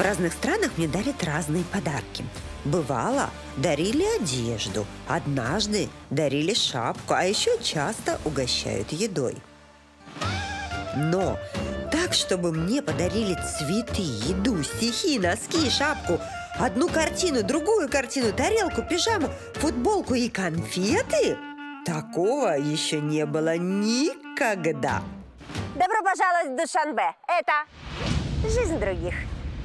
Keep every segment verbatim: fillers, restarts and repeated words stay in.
разных странах мне дарят разные подарки. Бывало, дарили одежду, однажды дарили шапку, а еще часто угощают едой. Но так, чтобы мне подарили цветы, еду, стихи, носки, шапку, одну картину, другую картину, тарелку, пижаму, футболку и конфеты, такого еще не было никогда. Добро пожаловать в Душанбе. Это жизнь других.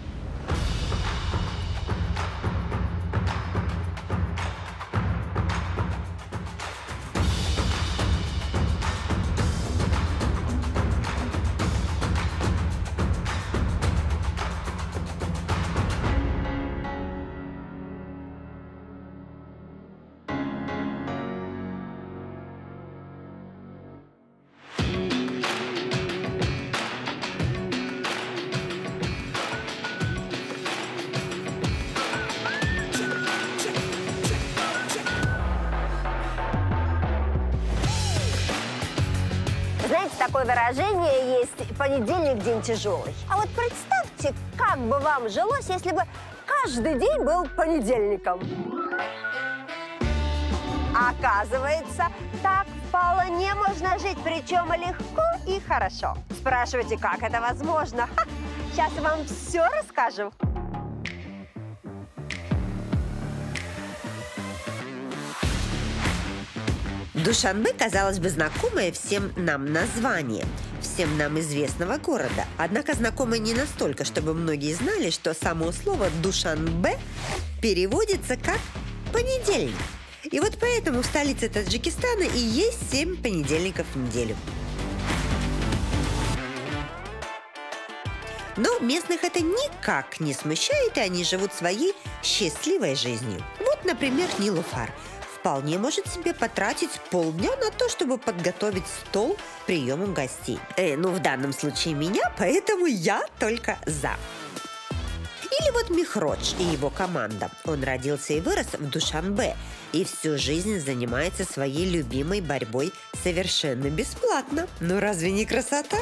Знаете, такое выражение есть: понедельник – день тяжелый. А вот представьте, как бы вам жилось, если бы каждый день был понедельником. Оказывается, так вполне можно жить, причем легко и хорошо. Спрашиваете, как это возможно? Ха, сейчас я вам все расскажу. Душанбе, казалось бы, знакомое всем нам название, всем нам известного города. Однако знакомое не настолько, чтобы многие знали, что само слово «Душанбе» переводится как «понедельник». И вот поэтому в столице Таджикистана и есть семь понедельников в неделю. Но местных это никак не смущает, и они живут своей счастливой жизнью. Вот, например, Нилуфар вполне может себе потратить полдня на то, чтобы подготовить стол приемом гостей. Э, ну, в данном случае меня, поэтому я только за. Или вот Михродж и его команда. Он родился и вырос в Душанбе и всю жизнь занимается своей любимой борьбой совершенно бесплатно. Ну, разве не красота?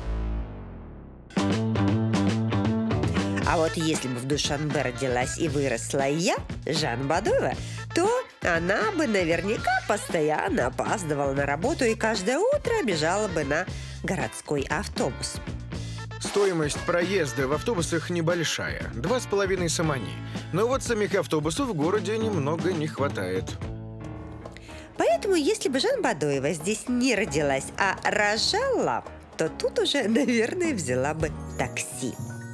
А вот если бы в Душанбе родилась и выросла я, Жан Бадоева, то она бы наверняка постоянно опаздывала на работу и каждое утро бежала бы на городской автобус. Стоимость проезда в автобусах небольшая, два с половиной самани. Но вот самих автобусов в городе немного не хватает. Поэтому, если бы Жан Бадоева здесь не родилась, а рожала, то тут уже, наверное, взяла бы такси.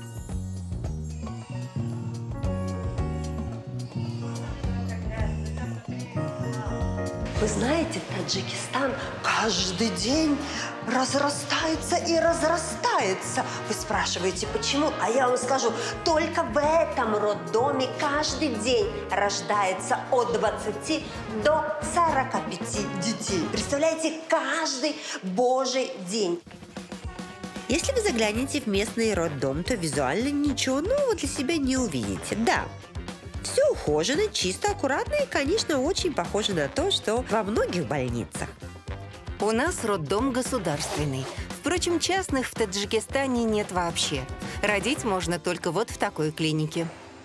Вы знаете, Таджикистан каждый день разрастается и разрастается. Вы спрашиваете, почему? А я вам скажу, только в этом роддоме каждый день рождается от двадцати до сорока пяти детей. Представляете, каждый божий день. Если вы заглянете в местный роддом, то визуально ничего нового для себя не увидите. Да, все ухожено, чисто, аккуратно и, конечно, очень похоже на то, что во многих больницах. У нас роддом государственный. Впрочем, частных в Таджикистане нет вообще. Родить можно только вот в такой клинике.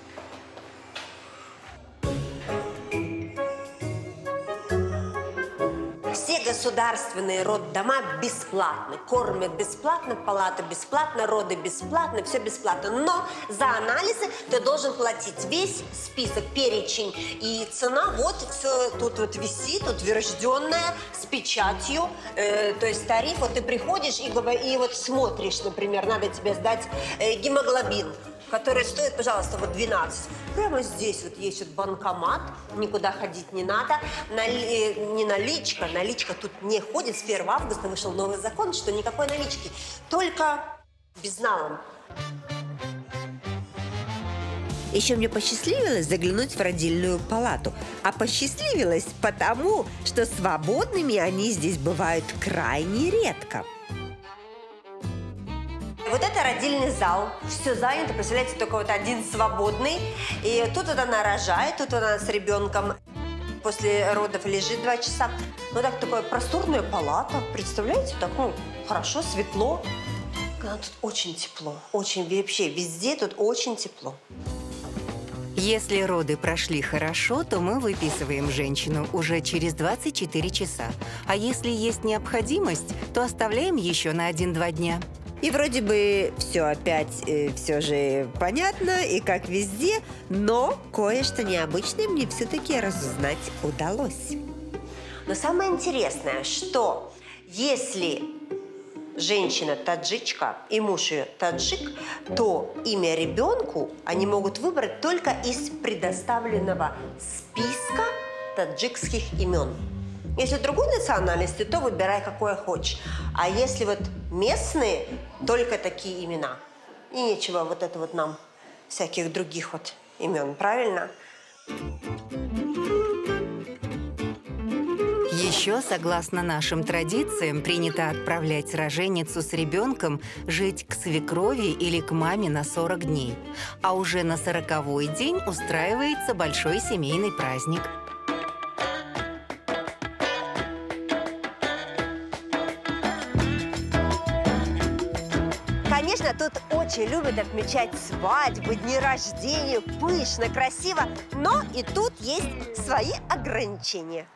Все государственные роддома бесплатны. Кормят бесплатно, палата бесплатно, роды бесплатно, все бесплатно. Но за анализы ты должен платить весь список, перечень. И цена вот все тут вот висит, утвержденная, с печатью. Э, то есть тариф, вот ты приходишь и, и вот смотришь, например, надо тебе сдать э, гемоглобин, который стоит, пожалуйста, вот двенадцать. Прямо здесь вот есть вот банкомат, никуда ходить не надо. Нали... Не наличка, наличка тут не ходит. С первого августа вышел новый закон, что никакой налички, только безналом. Еще мне посчастливилось заглянуть в родильную палату. А посчастливилось потому, что свободными они здесь бывают крайне редко. Вот это родильный зал, все занято, представляете, только вот один свободный. И тут вот она рожает, тут она с ребенком после родов лежит два часа. Ну так, такая просторная палата, представляете, так, ну, хорошо, светло. А тут очень тепло. Очень, вообще, везде тут очень тепло. Если роды прошли хорошо, то мы выписываем женщину уже через двадцать четыре часа. А если есть необходимость, то оставляем еще на один-два дня. И вроде бы все опять э, все же понятно, и как везде, но кое-что необычное мне все-таки разузнать удалось. Но самое интересное, что если женщина таджичка и муж ее таджик, то имя ребенку они могут выбрать только из предоставленного списка таджикских имен. Если другой национальности, то выбирай какое хочешь. А если вот местные, только такие имена. И нечего вот это вот нам всяких других вот имен, правильно? Еще, согласно нашим традициям, принято отправлять роженицу с ребенком жить к свекрови или к маме на сорок дней. А уже на сороковой день устраивается большой семейный праздник. Конечно, тут очень любят отмечать свадьбы, дни рождения, пышно, красиво, но и тут есть свои ограничения.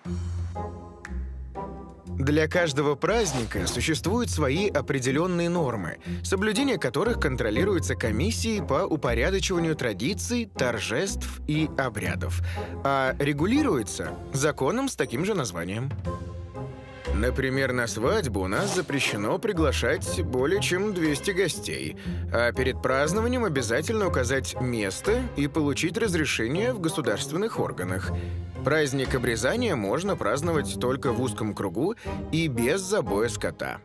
Для каждого праздника существуют свои определенные нормы, соблюдение которых контролируется комиссией по упорядочиванию традиций, торжеств и обрядов, а регулируется законом с таким же названием. Например, на свадьбу у нас запрещено приглашать более чем двести гостей, а перед празднованием обязательно указать место и получить разрешение в государственных органах. Праздник обрезания можно праздновать только в узком кругу и без забоя скота.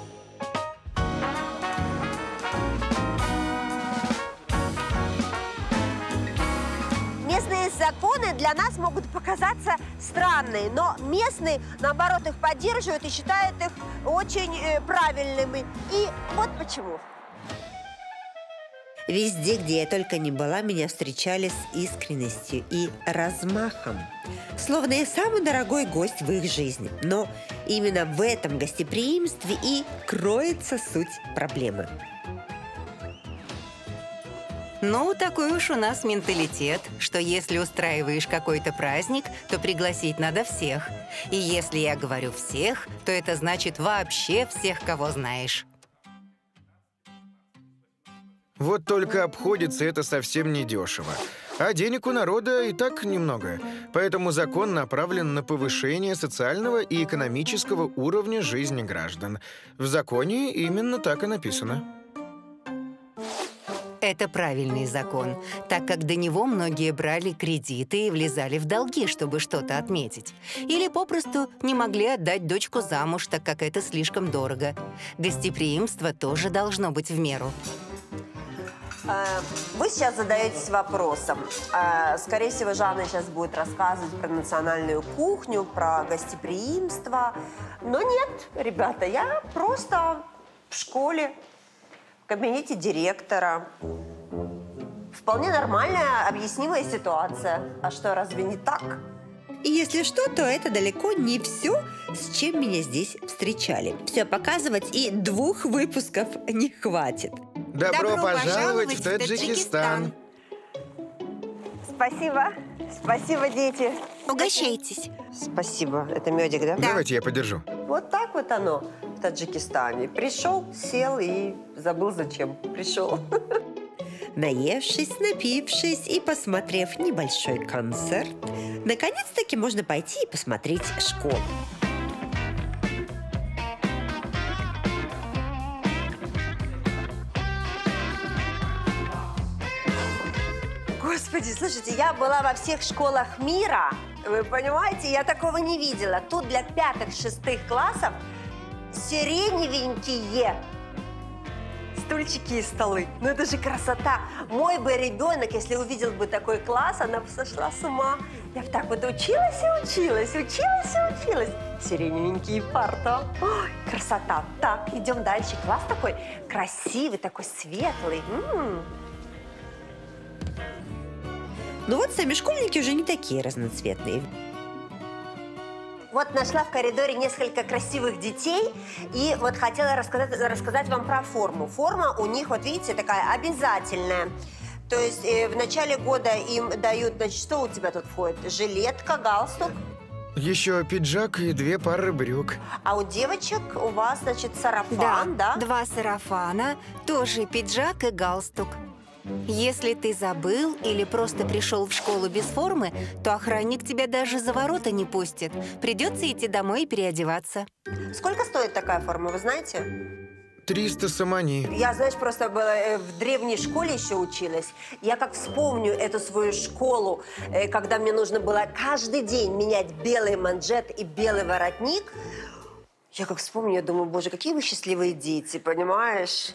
Местные законы для нас могут показаться странные, но местные, наоборот, их поддерживают и считают их очень э, правильными. И вот почему. Везде, где я только не была, меня встречали с искренностью и размахом. Словно я самый дорогой гость в их жизни. Но именно в этом гостеприимстве и кроется суть проблемы. Ну, такой уж у нас менталитет, что если устраиваешь какой-то праздник, то пригласить надо всех. И если я говорю «всех», то это значит вообще всех, кого знаешь. Вот только обходится это совсем недешево. А денег у народа и так немного. Поэтому закон направлен на повышение социального и экономического уровня жизни граждан. В законе именно так и написано. Это правильный закон, так как до него многие брали кредиты и влезали в долги, чтобы что-то отметить. Или попросту не могли отдать дочку замуж, так как это слишком дорого. Гостеприимство тоже должно быть в меру. Вы сейчас задаетесь вопросом. Скорее всего, Жанна сейчас будет рассказывать про национальную кухню, про гостеприимство. Но нет, ребята, я просто в школе, в кабинете директора. Вполне нормальная, объяснимая ситуация. А что, разве не так? И если что, то это далеко не все, с чем меня здесь встречали. Все показывать и двух выпусков не хватит. Добро, Добро пожаловать в Таджикистан. Спасибо. Спасибо, дети. Угощайтесь. Спасибо. Это медик, да? да? Давайте я подержу. Вот так вот оно в Таджикистане. Пришел, сел и забыл, зачем пришел. Наевшись, напившись и посмотрев небольшой концерт, наконец-таки можно пойти и посмотреть школу. Господи, слушайте, я была во всех школах мира, вы понимаете, я такого не видела. Тут для пятых-шестых классов сиреневенькие стульчики и столы. Ну это же красота. Мой бы ребенок, если увидел бы такой класс, она бы сошла с ума. Я бы так вот училась и училась, училась и училась. Сиреневенькие парты. Ой, красота. Так, идем дальше. Класс такой красивый, такой светлый. М-м. Ну вот сами школьники уже не такие разноцветные. Вот нашла в коридоре несколько красивых детей и вот хотела рассказать, рассказать вам про форму. Форма у них, вот видите, такая обязательная. То есть э, в начале года им дают, значит, что у тебя тут входит? Жилетка, галстук. Еще пиджак и две пары брюк. А у девочек у вас, значит, сарафан, да? Да, два сарафана, тоже пиджак и галстук. Если ты забыл или просто пришел в школу без формы, то охранник тебя даже за ворота не пустит. Придется идти домой и переодеваться. Сколько стоит такая форма, вы знаете? триста самани. Я, знаешь, просто была, э, в древней школе еще училась. Я как вспомню эту свою школу, э, когда мне нужно было каждый день менять белый манжет и белый воротник. Я как вспомню, я думаю, боже, какие вы счастливые дети, понимаешь?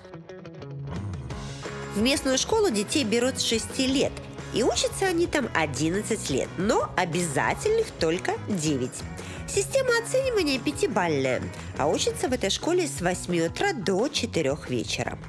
В местную школу детей берут с шести лет. И учатся они там одиннадцать лет, но обязательных только девять. Система оценивания пятибалльная, а учатся в этой школе с восьми утра до четырёх вечера.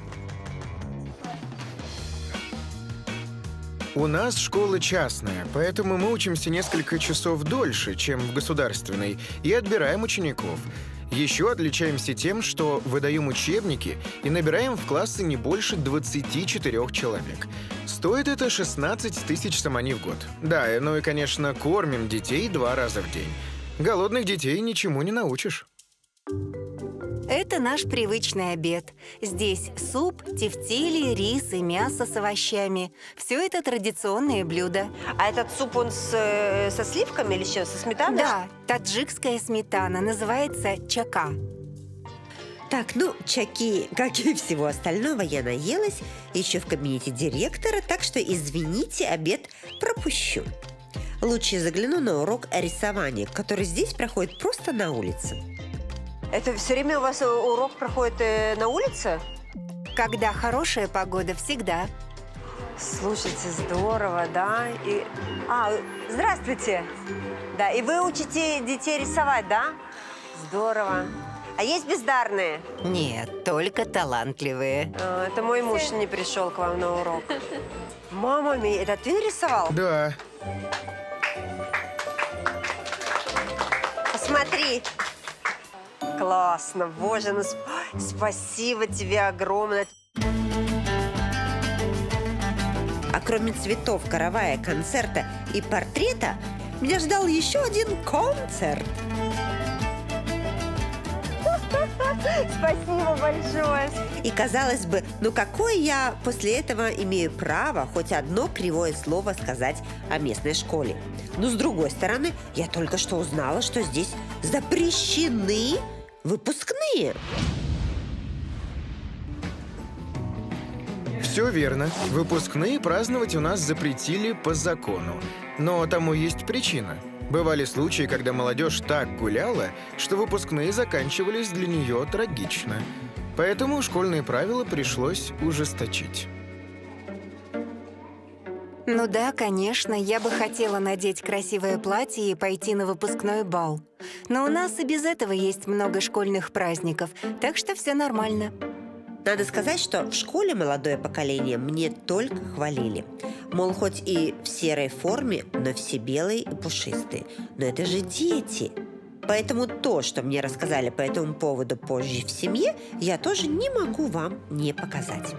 У нас школа частная, поэтому мы учимся несколько часов дольше, чем в государственной, и отбираем учеников. Еще отличаемся тем, что выдаем учебники и набираем в классы не больше двадцати четырёх человек. Стоит это шестнадцать тысяч самани в год. Да, ну и, конечно, кормим детей два раза в день. Голодных детей ничему не научишь. Это наш привычный обед. Здесь суп, тефтели, рис и мясо с овощами. Все это традиционные блюда. А этот суп, он с, э, со сливками или что, со сметаной? Да, таджикская сметана, называется чака. Так, ну, чаки, как и всего остального, я наелась еще в кабинете директора, так что, извините, обед пропущу. Лучше загляну на урок рисования, который здесь проходит просто на улице. Это все время у вас урок проходит э, на улице? Когда хорошая погода, всегда. Слушайте, здорово, да? И... А, здравствуйте. Да, и вы учите детей рисовать, да? Здорово. А есть бездарные? Нет, только талантливые. А, это мой муж не пришел к вам на урок. Мама мия, это ты рисовал? Да. Посмотри. Классно, боже, ну сп... спасибо тебе огромное. А кроме цветов, каравая, концерта и портрета, меня ждал еще один концерт. Спасибо большое. И казалось бы, ну какое я после этого имею право хоть одно кривое слово сказать о местной школе? Но с другой стороны, я только что узнала, что здесь запрещены выпускные. Все верно. Выпускные праздновать у нас запретили по закону. Но тому есть причина. Бывали случаи, когда молодежь так гуляла, что выпускные заканчивались для нее трагично. Поэтому школьные правила пришлось ужесточить. Ну да, конечно, я бы хотела надеть красивое платье и пойти на выпускной бал. Но у нас и без этого есть много школьных праздников, так что все нормально. Надо сказать, что в школе молодое поколение мне только хвалили. Мол, хоть и в серой форме, но все белые и пушистые. Но это же дети. Поэтому то, что мне рассказали по этому поводу позже в семье, я тоже не могу вам не показать.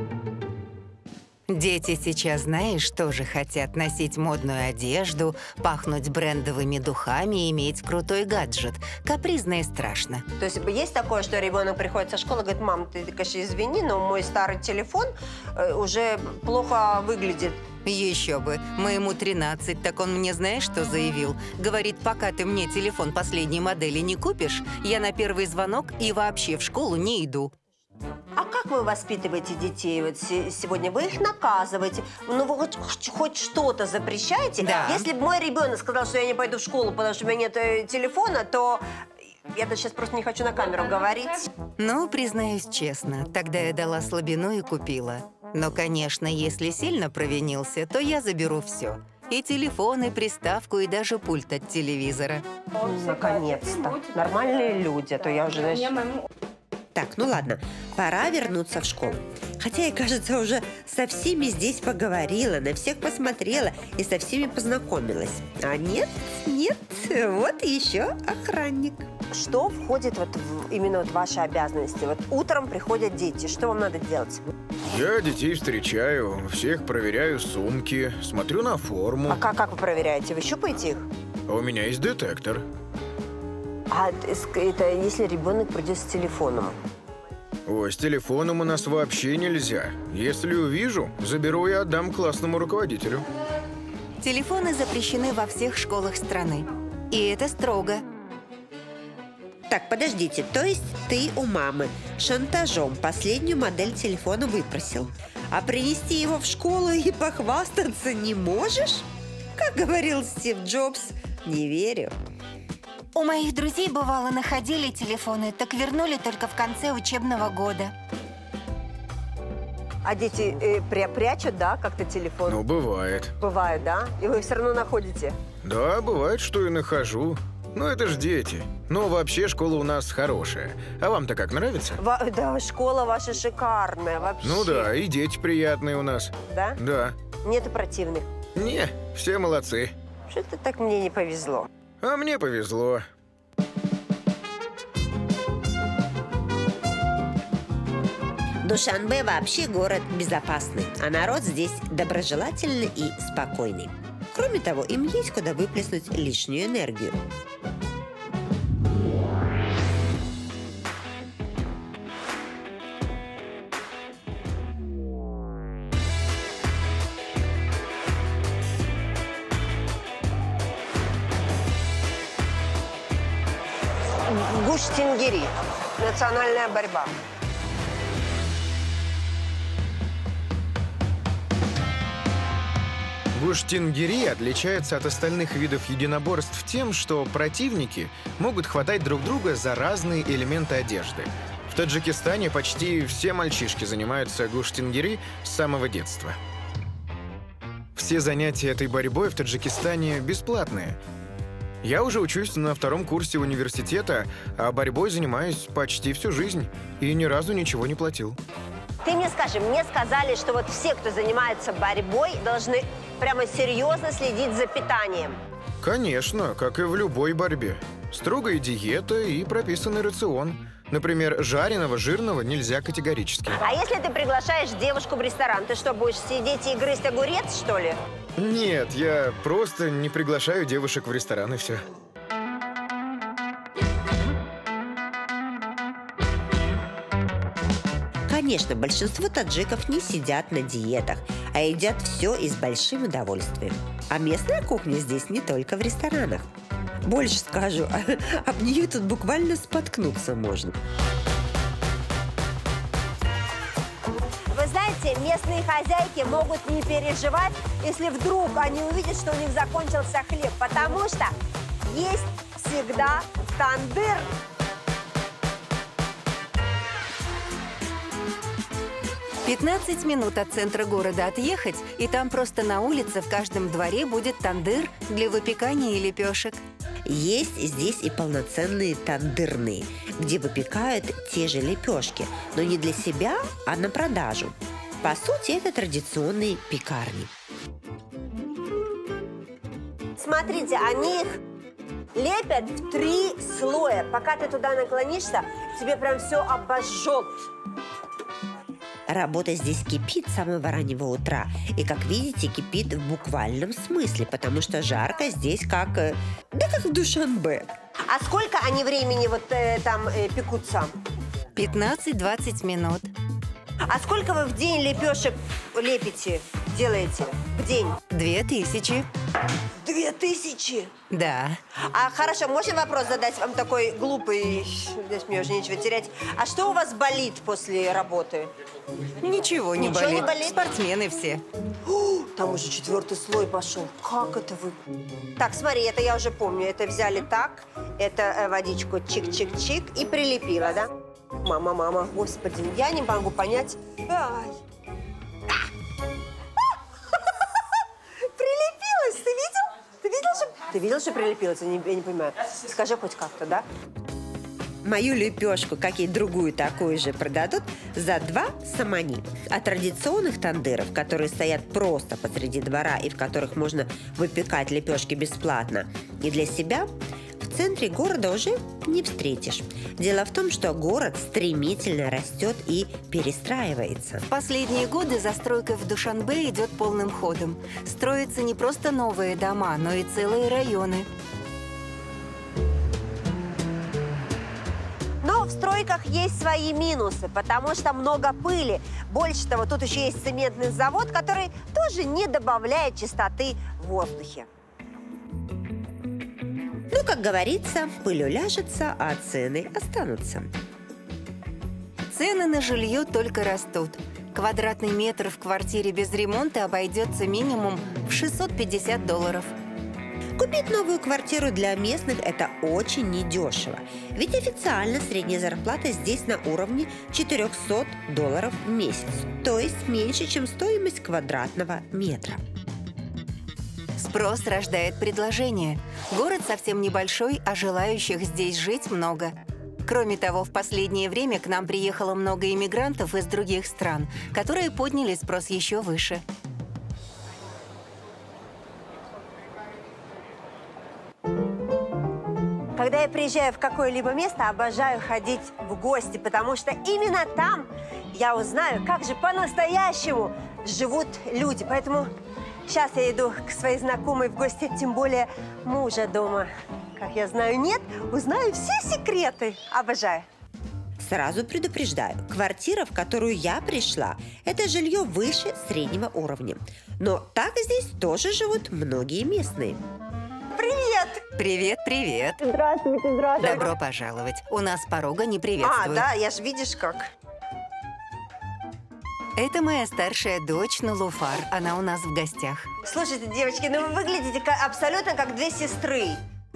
Дети сейчас, знаешь, тоже хотят носить модную одежду, пахнуть брендовыми духами и иметь крутой гаджет. Капризно и страшно. То есть есть такое, что ребенок приходит со школы и говорит: мам, ты, конечно, извини, но мой старый телефон э, уже плохо выглядит. Еще бы. Моему тринадцать, так он мне знаешь, что заявил? Говорит, пока ты мне телефон последней модели не купишь, я на первый звонок и вообще в школу не иду. А как вы воспитываете детей вот сегодня? Вы их наказываете? Ну, вы хоть, хоть что-то запрещаете? Да. Если бы мой ребенок сказал, что я не пойду в школу, потому что у меня нет э, телефона, то я сейчас просто не хочу на камеру говорить. Ну, признаюсь честно, тогда я дала слабину и купила. Но, конечно, если сильно провинился, то я заберу все. И телефон, и приставку, и даже пульт от телевизора. Наконец-то. Нормальные люди, а то я уже, знаешь... Так, ну ладно, пора вернуться в школу. Хотя я, кажется, уже со всеми здесь поговорила, на всех посмотрела и со всеми познакомилась. А нет, нет, Вот еще охранник. Что входит вот в именно вот ваши обязанности? Вот утром приходят дети, что вам надо делать? Я детей встречаю, всех проверяю сумки, смотрю на форму. А как, как вы проверяете? Вы щупаете их? А у меня есть детектор. А это если ребенок придет с телефоном? Ой, с телефоном у нас вообще нельзя. Если увижу, заберу и отдам классному руководителю. Телефоны запрещены во всех школах страны. И это строго. Так, подождите, то есть ты у мамы шантажом последнюю модель телефона выпросил, а принести его в школу и похвастаться не можешь? Как говорил Стив Джобс, не верю. У моих друзей, бывало, находили телефоны, так вернули только в конце учебного года. А дети э, пря прячут, да, как-то телефон? Ну, бывает. Бывает, да? И вы все равно находите? Да, бывает, что и нахожу. Но это ж дети. Но вообще школа у нас хорошая. А вам-то как, нравится? Ва да, школа ваша шикарная вообще. Ну да, и дети приятные у нас. Да? Да. Нету противных? Не, все молодцы. Что-то так мне не повезло. А мне повезло. Душанбе вообще город безопасный, а народ здесь доброжелательный и спокойный. Кроме того, им есть куда выплеснуть лишнюю энергию. Гуш-Тенгири. Национальная борьба. Гуш-Тенгири отличается от остальных видов единоборств тем, что противники могут хватать друг друга за разные элементы одежды. В Таджикистане почти все мальчишки занимаются гуш-Тенгири с самого детства. Все занятия этой борьбой в Таджикистане бесплатные. Я уже учусь на втором курсе университета, а борьбой занимаюсь почти всю жизнь и ни разу ничего не платил. Ты мне скажи, мне сказали, что вот все, кто занимается борьбой, должны прямо серьезно следить за питанием. Конечно, как и в любой борьбе. Строгая диета и прописанный рацион. Например, жареного, жирного нельзя категорически. А если ты приглашаешь девушку в ресторан, ты что, будешь сидеть и грызть огурец, что ли? Нет, я просто не приглашаю девушек в ресторан и все. Конечно, большинство таджиков не сидят на диетах, а едят все и с большим удовольствием. А местная кухня здесь не только в ресторанах. Больше скажу, об нее тут буквально споткнуться можно. Вы знаете, местные хозяйки могут не переживать, если вдруг они увидят, что у них закончился хлеб, потому что есть всегда тандыр. пятнадцать минут от центра города отъехать, и там просто на улице в каждом дворе будет тандыр для выпекания лепешек. Есть здесь и полноценные тандырные, где выпекают те же лепешки, но не для себя, а на продажу. По сути, это традиционные пекарни. Смотрите, они их лепят в три слоя. Пока ты туда наклонишься, тебе прям все обожжет. Работа здесь кипит с самого раннего утра. И, как видите, кипит в буквальном смысле, потому что жарко здесь как... Да как в Душанбе. А сколько они времени вот э, там э, пекутся? пятнадцать-двадцать минут. А сколько вы в день лепешек лепите, делаете в день? Две тысячи. Две тысячи? Да. А хорошо, можно вопрос задать вам такой глупый? Здесь мне уже нечего терять. А что у вас болит после работы? Ничего не Ничего болит. не болит? Спортсмены все. О, там уже четвертый слой пошел. Как это вы? Так, смотри, это я уже помню. Это взяли так, это э, водичку чик-чик-чик и прилепила, да? Мама, мама, господи, я не могу понять. Ай. Прилепилась, ты видел? Ты видел, что, ты видел, что прилепилась? Я не, я не понимаю. Скажи хоть как-то, да? Мою лепешку, как и другую такую же, продадут за два самани. А традиционных тандыров, которые стоят просто посреди двора и в которых можно выпекать лепешки бесплатно, и для себя в центре города уже не встретишь. Дело в том, что город стремительно растет и перестраивается. В последние годы застройка в Душанбе идет полным ходом. Строятся не просто новые дома, но и целые районы. Но в стройках есть свои минусы, потому что много пыли. Больше того, тут еще есть цементный завод, который тоже не добавляет чистоты в воздухе. Ну, как говорится, пыль уляжется, а цены останутся. Цены на жилье только растут. Квадратный метр в квартире без ремонта обойдется минимум в шестьсот пятьдесят долларов. Купить новую квартиру для местных – это очень недешево. Ведь официально средняя зарплата здесь на уровне четырехсот долларов в месяц. То есть меньше, чем стоимость квадратного метра. Спрос рождает предложение. Город совсем небольшой, а желающих здесь жить много. Кроме того, в последнее время к нам приехало много иммигрантов из других стран, которые подняли спрос еще выше. Когда я приезжаю в какое-либо место, обожаю ходить в гости, потому что именно там я узнаю, как же по-настоящему живут люди. Поэтому сейчас я иду к своей знакомой в гости, тем более мужа дома, как я знаю, нет. Узнаю все секреты. Обожаю. Сразу предупреждаю, квартира, в которую я пришла, это жилье выше среднего уровня. Но так здесь тоже живут многие местные. Привет! Привет, привет. Здравствуйте, здравствуйте. Добро пожаловать. У нас с порога не А, приветствуют. да, я же видишь как. Это моя старшая дочь Нулуфар. Она у нас в гостях. Слушайте, девочки, ну вы выглядите как- абсолютно как две сестры.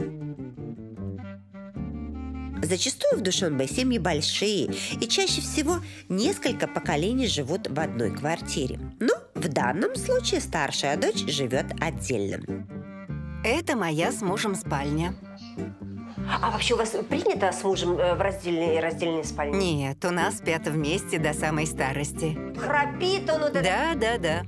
Зачастую в Душанбе семьи большие, и чаще всего несколько поколений живут в одной квартире. Но в данном случае старшая дочь живет отдельно. Это моя с мужем спальня. А вообще у вас принято с мужем э, в раздельной раздельной спальне? Нет, у нас спят вместе до самой старости. Храпит он вот это. Да, да, да.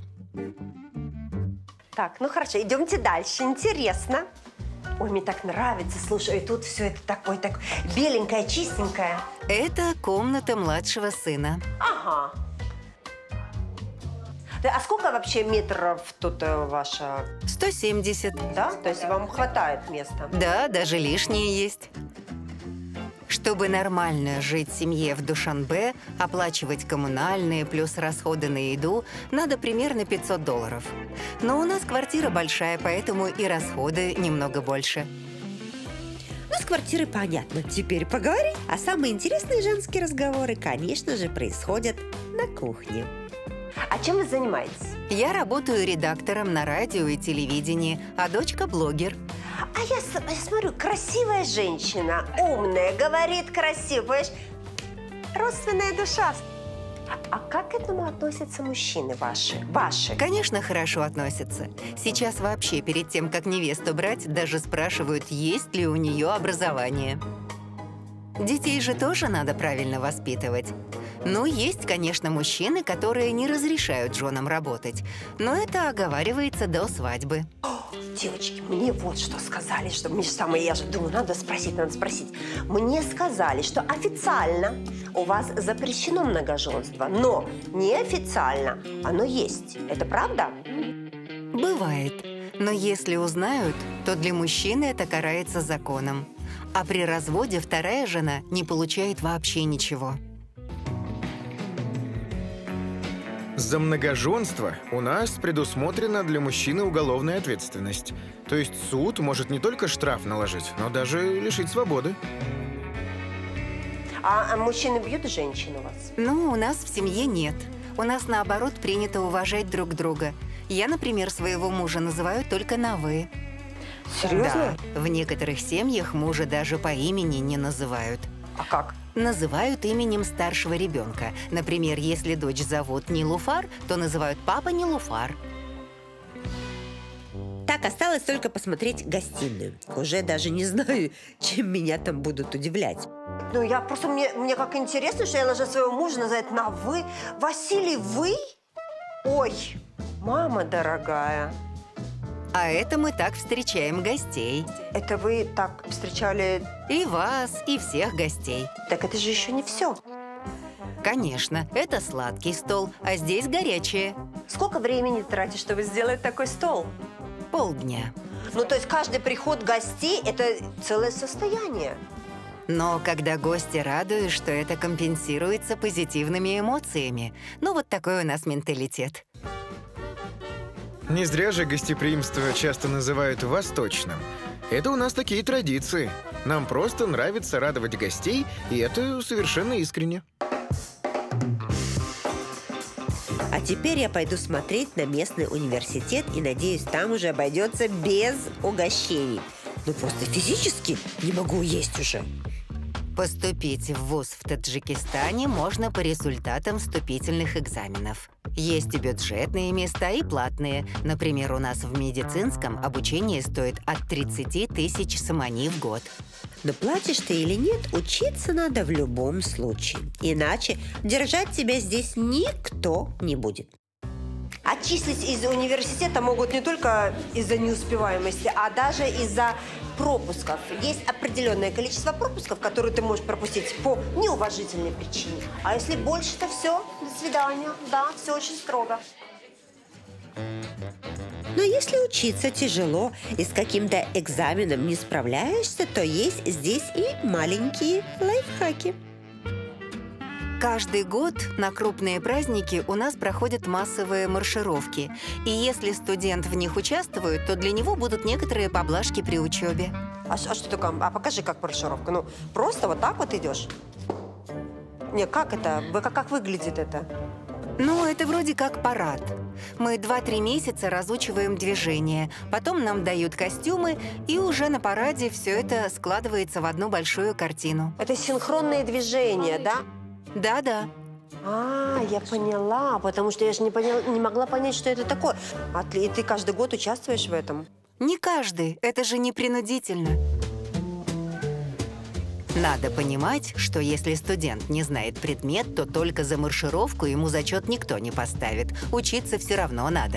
Так, ну хорошо, идемте дальше. Интересно. Ой, мне так нравится. Слушай, и тут все это такое, так беленькое, чистенькое. Это комната младшего сына. Ага. Да, а сколько вообще метров тут э, ваша? сто семьдесят. Да? То есть вам хватает места? Да, даже лишние есть. Чтобы нормально жить в семье в Душанбе, оплачивать коммунальные плюс расходы на еду, надо примерно пятьсот долларов. Но у нас квартира большая, поэтому и расходы немного больше. Ну, с квартирой понятно. Теперь поговорим. А самые интересные женские разговоры, конечно же, происходят на кухне. А чем вы занимаетесь? Я работаю редактором на радио и телевидении, а дочка – блогер. А я, с- я смотрю, красивая женщина, умная, говорит красиво, понимаешь? Родственная душа. А как к этому относятся мужчины ваши? Ваши? Конечно, хорошо относятся. Сейчас вообще перед тем, как невесту брать, даже спрашивают, есть ли у нее образование. Детей же тоже надо правильно воспитывать. Ну, есть, конечно, мужчины, которые не разрешают женам работать, но это оговаривается до свадьбы. Девочки, мне вот что сказали, что мне же самое, я же думаю, надо спросить, надо спросить. Мне сказали, что официально у вас запрещено многоженство, но неофициально оно есть. Это правда? Бывает. Но если узнают, то для мужчины это карается законом. А при разводе вторая жена не получает вообще ничего. За многоженство у нас предусмотрена для мужчины уголовная ответственность. То есть суд может не только штраф наложить, но даже лишить свободы. А, а мужчины бьют женщин у вас? Ну, у нас в семье нет. У нас, наоборот, принято уважать друг друга. Я, например, своего мужа называю только на «вы». Серьезно? Да. В некоторых семьях мужа даже по имени не называют. А как? Называют именем старшего ребенка. Например, если дочь зовут Нилуфар, то называют папа Нилуфар. Так, осталось только посмотреть гостиную. Уже даже не знаю, чем меня там будут удивлять. Ну, я просто, мне, мне как интересно, что я должна своего мужа назвать на «вы». Василий, вы? Ой, мама дорогая. А это мы так встречаем гостей. Это вы так встречали... И вас, и всех гостей. Так это же еще не все. Конечно, это сладкий стол, а здесь горячее. Сколько времени тратишь, чтобы сделать такой стол? Полдня. Ну, то есть каждый приход гостей – это целое состояние. Но когда гости радуют, что это компенсируется позитивными эмоциями. Ну, вот такой у нас менталитет. Не зря же гостеприимство часто называют восточным. Это у нас такие традиции. Нам просто нравится радовать гостей, и это совершенно искренне. А теперь я пойду смотреть на местный университет и, надеюсь, там уже обойдется без угощений. Ну, просто физически не могу есть уже. Поступить в вуз в Таджикистане можно по результатам вступительных экзаменов. Есть и бюджетные места, и платные. Например, у нас в медицинском обучение стоит от тридцати тысяч сомани в год. Но платишь ты или нет, учиться надо в любом случае. Иначе держать тебя здесь никто не будет. Отчислить из университета могут не только из-за неуспеваемости, а даже из-за пропусков. Есть определенное количество пропусков, которые ты можешь пропустить по неуважительной причине. А если больше, то все, до свидания. Да, все очень строго. Но если учиться тяжело и с каким-то экзаменом не справляешься, то есть здесь и маленькие лайфхаки. Каждый год на крупные праздники у нас проходят массовые маршировки. И если студент в них участвует, то для него будут некоторые поблажки при учебе. А, а что такое? А покажи, как маршировка. Ну, просто вот так вот идешь? Не, как это? Как, как выглядит это? Ну, это вроде как парад. Мы два-три месяца разучиваем движения, потом нам дают костюмы, и уже на параде все это складывается в одну большую картину. Это синхронные движения, да? Да-да. А, я поняла, потому что я же не, поняла, не могла понять, что это такое. А ты, и ты каждый год участвуешь в этом? Не каждый, это же не принудительно. Надо понимать, что если студент не знает предмет, то только за маршировку ему зачет никто не поставит. Учиться все равно надо.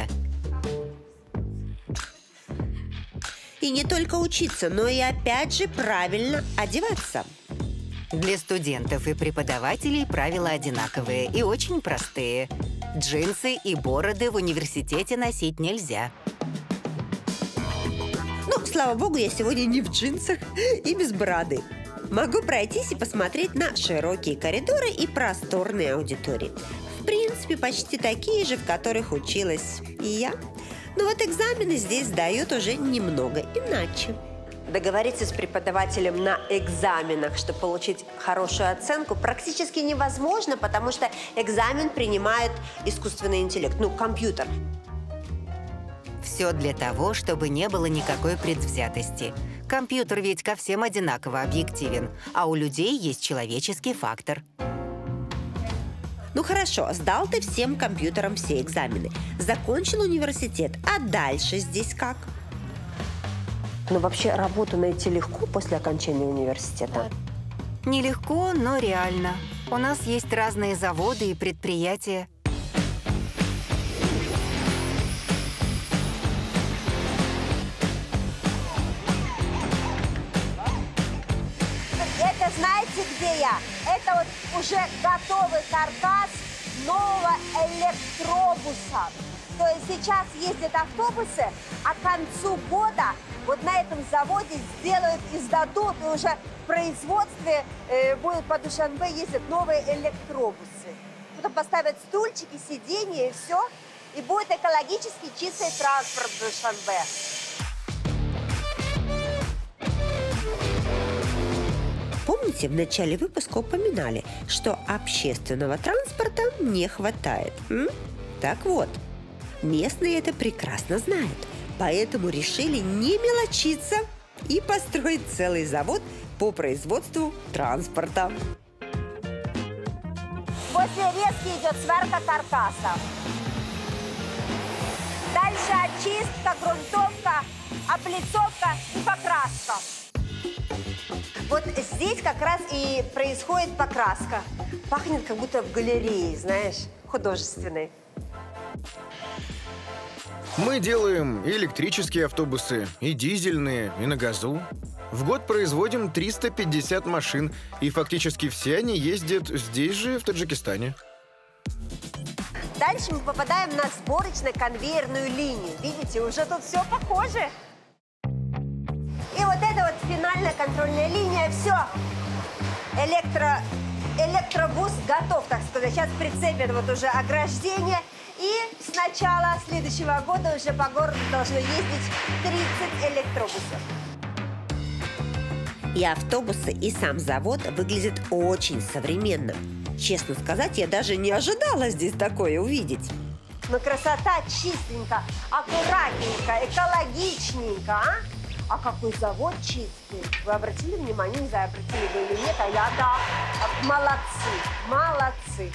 И не только учиться, но и опять же правильно одеваться. Для студентов и преподавателей правила одинаковые и очень простые. Джинсы и бороды в университете носить нельзя. Ну, слава богу, я сегодня не в джинсах и без бороды. Могу пройтись и посмотреть на широкие коридоры и просторные аудитории. В принципе, почти такие же, в которых училась и я. Но вот экзамены здесь сдают уже немного иначе. Договориться с преподавателем на экзаменах, чтобы получить хорошую оценку, практически невозможно, потому что экзамен принимает искусственный интеллект, ну, компьютер. Все для того, чтобы не было никакой предвзятости. Компьютер ведь ко всем одинаково объективен, а у людей есть человеческий фактор. Ну хорошо, сдал ты всем компьютерам все экзамены, закончил университет, а дальше здесь как? Но вообще работу найти легко после окончания университета? Нелегко, но реально. У нас есть разные заводы и предприятия. Это знаете, где я? Это вот уже готовый каркас нового электробуса. То есть сейчас ездят автобусы, а к концу года вот на этом заводе сделают и сдадут, и уже в производстве э, будут по Душанбе ездить новые электробусы. Потом поставят стульчики, сиденья и все, и будет экологически чистый транспорт в Душанбе. Помните, в начале выпуска упоминали, что общественного транспорта не хватает? М? Так вот, местные это прекрасно знают, поэтому решили не мелочиться и построить целый завод по производству транспорта. После резки идет сварка каркаса. Дальше очистка, грунтовка, облицовка и покраска. Вот здесь здесь как раз и происходит покраска. Пахнет как будто в галерее, знаешь, художественной. Мы делаем и электрические автобусы, и дизельные, и на газу. В год производим триста пятьдесят машин, и фактически все они ездят здесь же, в Таджикистане. Дальше мы попадаем на сборочно-конвейерную линию. Видите, уже тут все похоже. И вот это вот финальная контрольная линия. Все. Электро... Электробус готов, так сказать. Сейчас прицепят вот уже ограждение. И с начала следующего года уже по городу должно ездить тридцать электробусов. И автобусы, и сам завод выглядят очень современно. Честно сказать, я даже не ожидала здесь такое увидеть. Но красота чистенько, аккуратненько, экологичненько, а? А какой завод чистый. Вы обратили внимание? Не знаю, обратили вы или нет, а я да. Молодцы, молодцы.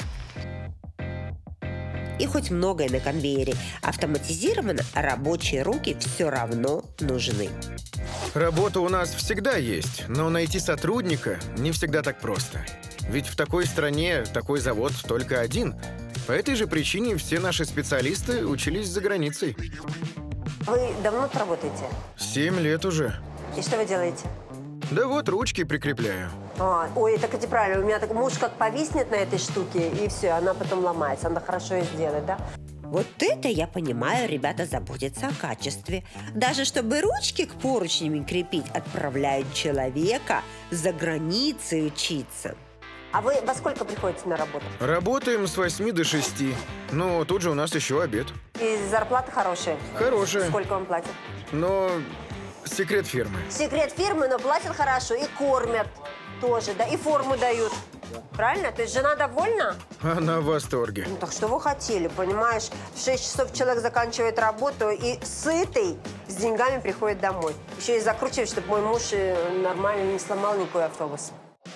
И хоть многое на конвейере автоматизировано, рабочие руки все равно нужны. Работа у нас всегда есть, но найти сотрудника не всегда так просто. Ведь в такой стране такой завод только один. По этой же причине все наши специалисты учились за границей. Вы давно тут работаете? Семь лет уже. И что вы делаете? Да вот, ручки прикрепляю. А, ой, так это правильно. У меня так муж как повиснет на этой штуке, и все, она потом ломается. Она хорошо ее сделает, да? Вот это я понимаю, ребята заботятся о качестве. Даже чтобы ручки к поручням крепить, отправляют человека за границей учиться. А вы во сколько приходите на работу? Работаем с восьми до шести. Но тут же у нас еще обед. И зарплата хорошая? Хорошая. Сколько вам платят? Но секрет фирмы. Секрет фирмы, но платят хорошо и кормят тоже, да, и форму дают. Правильно? То есть жена довольна? Она в восторге. Ну так что вы хотели, понимаешь? В шесть часов человек заканчивает работу и сытый с деньгами приходит домой. Еще и закручивает, чтобы мой муж нормально не сломал никакой автобус.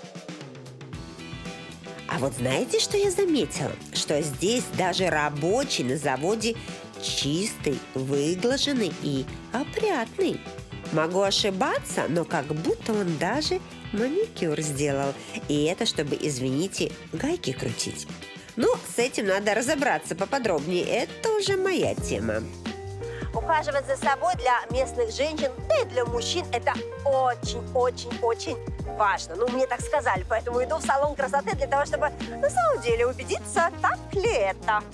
А вот знаете, что я заметила? Что здесь даже рабочий на заводе чистый, выглаженный и опрятный. Могу ошибаться, но как будто он даже маникюр сделал. И это, чтобы, извините, гайки крутить. Ну, с этим надо разобраться поподробнее. Это уже моя тема. Ухаживать за собой для местных женщин, да и для мужчин, это очень-очень-очень важно. Ну, мне так сказали, поэтому иду в салон красоты для того, чтобы на самом деле убедиться, так ли это.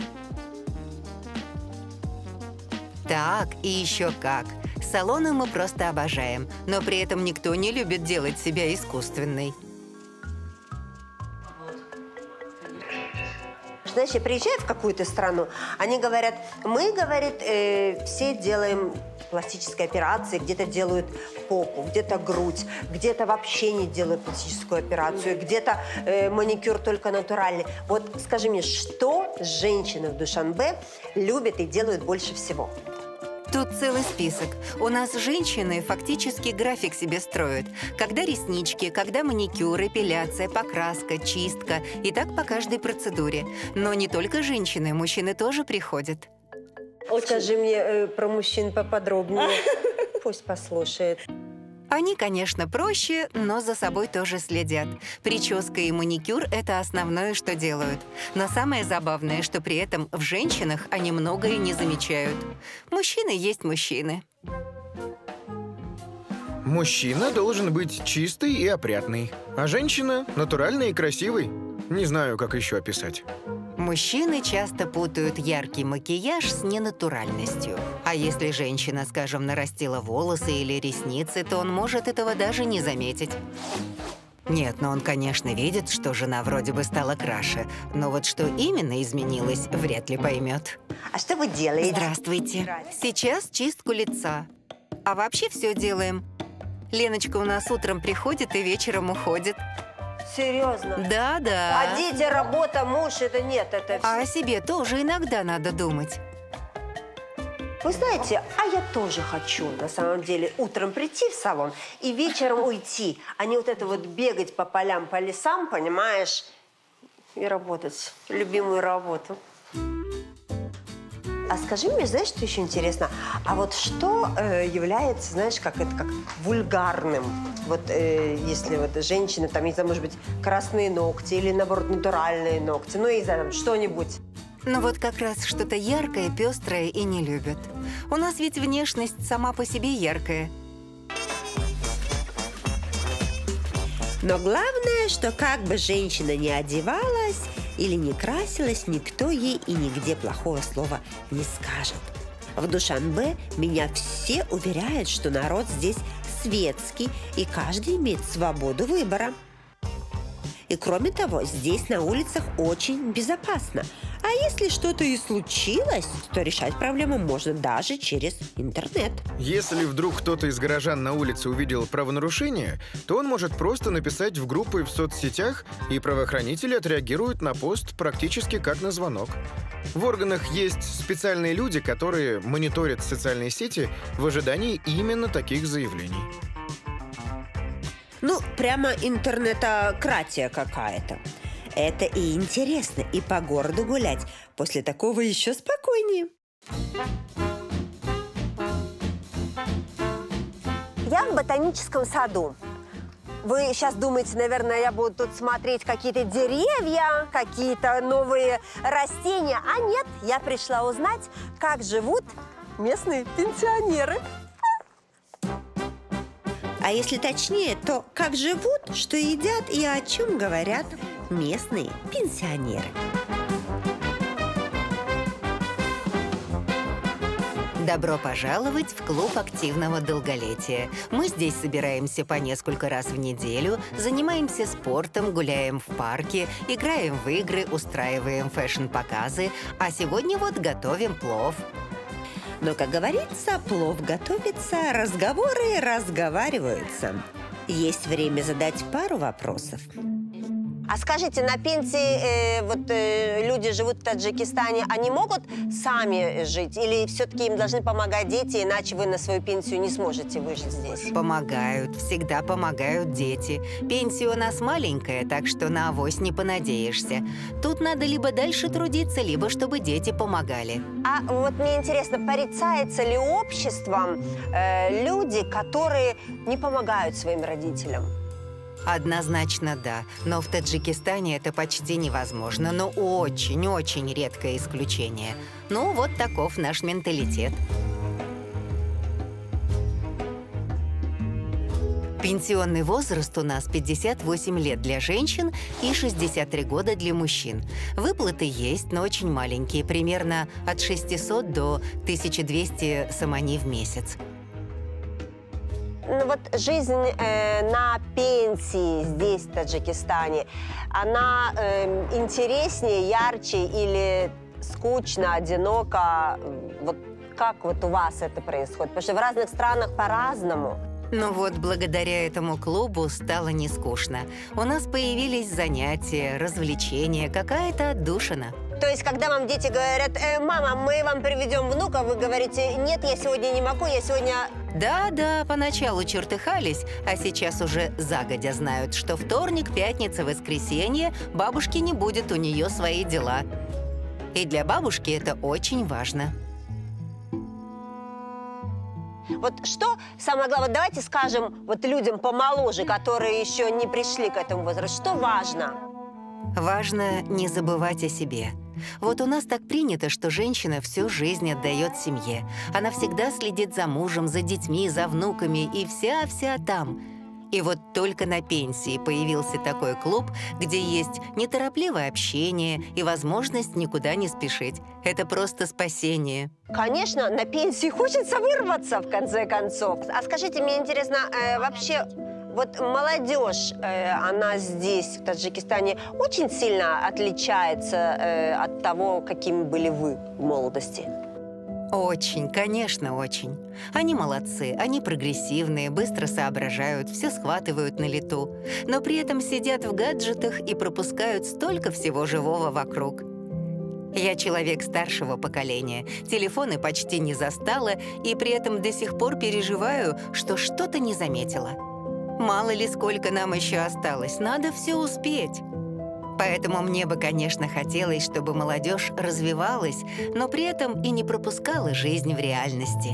Так, и еще как. Салоны мы просто обожаем, но при этом никто не любит делать себя искусственной. Знаешь, я приезжаю в какую-то страну, они говорят, мы, говорит, э, все делаем пластические операции, где-то делают попу, где-то грудь, где-то вообще не делают пластическую операцию, где-то э, маникюр только натуральный. Вот скажи мне, что женщины в Душанбе любят и делают больше всего? Тут целый список. У нас женщины фактически график себе строят. Когда реснички, когда маникюр, эпиляция, покраска, чистка. И так по каждой процедуре. Но не только женщины, мужчины тоже приходят. Скажи мне э, про мужчин поподробнее. Пусть послушает. Они, конечно, проще, но за собой тоже следят. Прическа и маникюр – это основное, что делают. Но самое забавное, что при этом в женщинах они многое не замечают. Мужчины есть мужчины. Мужчина должен быть чистый и опрятный, а женщина – натуральной и красивой. Не знаю, как еще описать. Мужчины часто путают яркий макияж с ненатуральностью. А если женщина, скажем, нарастила волосы или ресницы, то он может этого даже не заметить. Нет, но он, конечно, видит, что жена вроде бы стала краше. Но вот что именно изменилось, вряд ли поймет. А что вы делаете? Здравствуйте. Сейчас чистку лица. А вообще все делаем. Леночка у нас утром приходит и вечером уходит. Серьезно? Да-да. А дети, работа, муж, это нет, это... А о себе тоже иногда надо думать. Вы знаете, а я тоже хочу, на самом деле, утром прийти в салон и вечером уйти, а не вот это вот бегать по полям, по лесам, понимаешь, и работать любимую работу. А скажи мне, знаешь, что еще интересно? А вот что э, является, знаешь, как это, как вульгарным? Вот э, если вот женщина, там, не знаю, может быть, красные ногти или, наоборот, натуральные ногти, ну, и там что-нибудь. Ну вот как раз что-то яркое, пестрое и не любят. У нас ведь внешность сама по себе яркая. Но главное, что как бы женщина не одевалась или не красилась, никто ей и нигде плохого слова не скажет. В Душанбе меня все уверяют, что народ здесь светский, и каждый имеет свободу выбора. И кроме того, здесь на улицах очень безопасно. А если что-то и случилось, то решать проблему можно даже через интернет. Если вдруг кто-то из горожан на улице увидел правонарушение, то он может просто написать в группы в соцсетях, и правоохранители отреагируют на пост практически как на звонок. В органах есть специальные люди, которые мониторят социальные сети в ожидании именно таких заявлений. Ну, прямо интернетократия какая-то. Это и интересно, и по городу гулять. После такого еще спокойнее. Я в ботаническом саду. Вы сейчас думаете, наверное, я буду тут смотреть какие-то деревья, какие-то новые растения. А нет, я пришла узнать, как живут местные пенсионеры. А если точнее, то как живут, что едят и о чем говорят местные пенсионеры. Добро пожаловать в клуб активного долголетия. Мы здесь собираемся по несколько раз в неделю, занимаемся спортом, гуляем в парке, играем в игры, устраиваем фэшн-показы, а сегодня вот готовим плов. Но, как говорится, плов готовится, разговоры разговариваются. Есть время задать пару вопросов. А скажите, на пенсии э, вот э, люди живут в Таджикистане, они могут сами жить? Или все-таки им должны помогать дети, иначе вы на свою пенсию не сможете выжить здесь? Помогают, всегда помогают дети. Пенсия у нас маленькая, так что на авось не понадеешься. Тут надо либо дальше трудиться, либо чтобы дети помогали. А вот мне интересно, порицается ли обществом э, люди, которые не помогают своим родителям? Однозначно да, но в Таджикистане это почти невозможно, но очень-очень редкое исключение. Ну, вот таков наш менталитет. Пенсионный возраст у нас пятьдесят восемь лет для женщин и шестьдесят три года для мужчин. Выплаты есть, но очень маленькие, примерно от шестисот до тысячи двухсот сомани в месяц. Ну вот жизнь э, на пенсии здесь, в Таджикистане, она э, интереснее, ярче или скучно, одиноко? Вот как вот у вас это происходит? Потому что в разных странах по-разному. Ну вот, благодаря этому клубу стало не скучно. У нас появились занятия, развлечения, какая-то отдушина. То есть, когда вам дети говорят, э, мама, мы вам приведем внука, вы говорите, нет, я сегодня не могу, я сегодня... Да-да, поначалу чертыхались, а сейчас уже загодя знают, что вторник, пятница, воскресенье бабушки не будет, у нее свои дела. И для бабушки это очень важно. Вот что самое главное, давайте скажем вот людям помоложе, которые еще не пришли к этому возрасту, что важно? Важно не забывать о себе. Вот у нас так принято, что женщина всю жизнь отдает семье. Она всегда следит за мужем, за детьми, за внуками и вся-вся там. И вот только на пенсии появился такой клуб, где есть неторопливое общение и возможность никуда не спешить. Это просто спасение. Конечно, на пенсии хочется вырваться, в конце концов. А скажите, мне интересно, э, вообще... Вот молодежь, э, она здесь, в Таджикистане, очень сильно отличается э, от того, какими были вы в молодости? Очень, конечно, очень. Они молодцы, они прогрессивные, быстро соображают, все схватывают на лету, но при этом сидят в гаджетах и пропускают столько всего живого вокруг. Я человек старшего поколения, телефоны почти не застала и при этом до сих пор переживаю, что что-то не заметила. Мало ли, сколько нам еще осталось, надо все успеть. Поэтому мне бы, конечно, хотелось, чтобы молодежь развивалась, но при этом и не пропускала жизнь в реальности.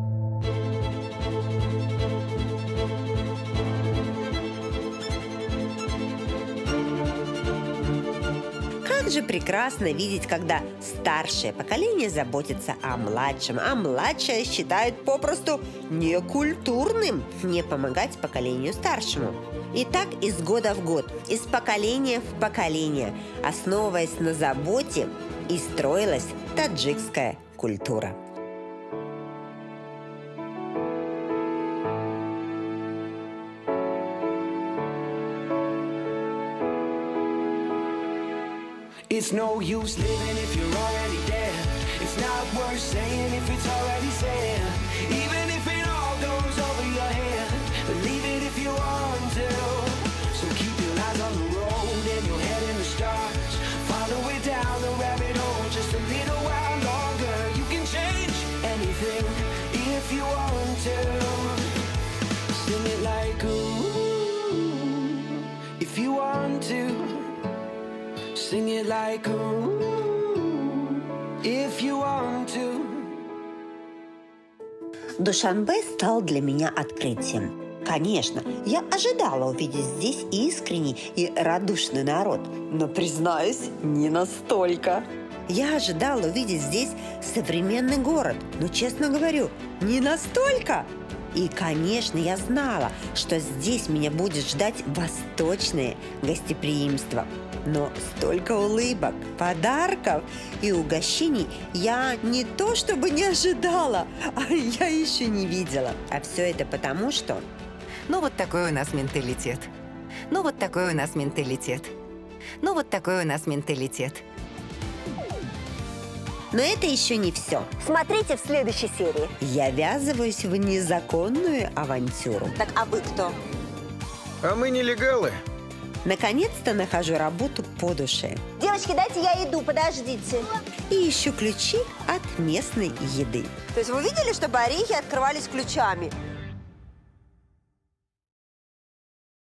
Как же прекрасно видеть, когда старшее поколение заботится о младшем, а младшее считает попросту некультурным не помогать поколению старшему. И так из года в год, из поколения в поколение, основываясь на заботе, и строилась таджикская культура. It's no use living if you're already dead. It's not worth saying if it's already said. Even if it all goes over your head, believe it if you want to. So keep your eyes on the road and your head in the stars. Follow it down the rabbit hole just a little while longer. You can change anything if you want to. Sing it like ooh, if you want to. Sing it like ooh, if you want to. Душанбе стал для меня открытием. Конечно, я ожидала увидеть здесь искренний и радушный народ, но, признаюсь, не настолько. Я ожидала увидеть здесь современный город, но, честно говорю, не настолько. И, конечно, я знала, что здесь меня будет ждать восточное гостеприимство. Но столько улыбок, подарков и угощений я не то чтобы не ожидала, а я еще не видела. А все это потому, что... Ну вот такой у нас менталитет. Ну вот такой у нас менталитет. Ну вот такой у нас менталитет. Но это еще не все. Смотрите в следующей серии. Я ввязываюсь в незаконную авантюру. Так, а вы кто? А мы нелегалы. Наконец-то нахожу работу по душе. Девочки, дайте я иду, подождите. И ищу ключи от местной еды. То есть вы видели, чтобы орехи открывались ключами?